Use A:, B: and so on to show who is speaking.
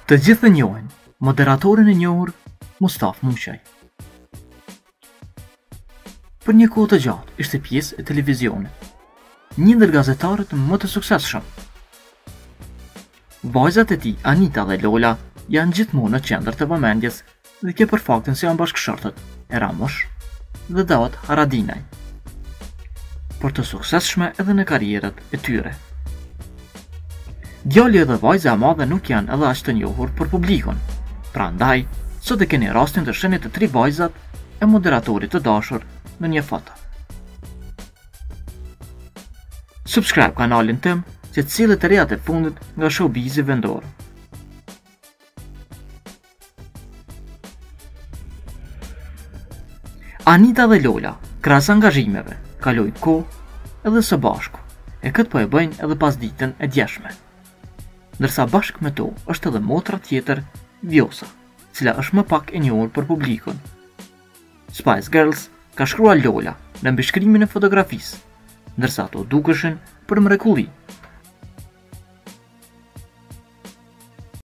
A: Të gjithë e njohin moderatorin e njohur Mustaf Mushaj. Për një kohë të gjatë ishte pjesë e televizionit, një ndër gazetarët më të suksesshëm. Vajzat e tij, Anita dhe Lola, janë gjithmonë në qendër të vëmendjes dhe kjo për faktin se janë bashkëshortët e Ramosh dhe Daud Haradinaj, por të suksesshme edhe në karrierat e tyre. Djali dhe vajza e madhe nuk janë edhe aq të njohur për publikun, prandaj sot e keni rastin të shihni të 3 vajzat e moderatorit të dashur në një foto. Subscribe kanalin tim që të cilët e rejat e fundit nga showbizi vendor. Anita dhe Lola, krahas angazhimeve, kalojnë kohë edhe së bashku, e këtë po e bëjnë edhe pas ditën e djeshme. Ndërsa bashkë me to është edhe motra tjetër, Vjosa, cila është më pak e njohur për publikun. Spice Girls ka shkruar Lola në mbishkrimin e fotografisë, ndërsa ato dukeshin për mrekulli